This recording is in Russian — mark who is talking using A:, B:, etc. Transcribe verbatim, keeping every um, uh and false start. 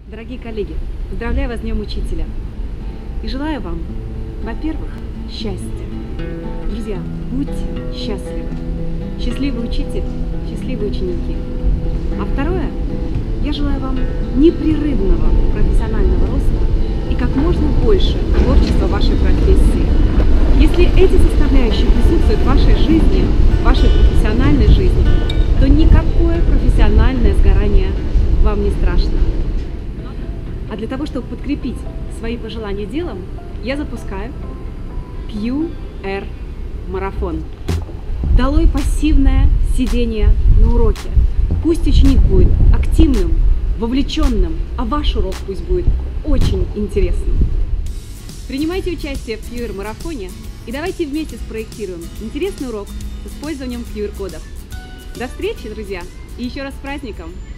A: Дорогие коллеги, поздравляю вас с Днем Учителя и желаю вам, во-первых, счастья. Друзья, будьте счастливы. Счастливый учитель, счастливые ученики. А второе, я желаю вам непрерывного профессионального роста и как можно больше творчества в вашей профессии. Если эти составляющие присутствуют в вашей жизни, в вашей профессиональной жизни, то никакое профессиональное сгорание вам не страшно. А для того, чтобы подкрепить свои пожелания делом, я запускаю кью эр-марафон. Долой пассивное сидение на уроке. Пусть ученик будет активным, вовлеченным, а ваш урок пусть будет очень интересным. Принимайте участие в кью эр-марафоне и давайте вместе спроектируем интересный урок с использованием кью эр-кодов. До встречи, друзья, и еще раз с праздником!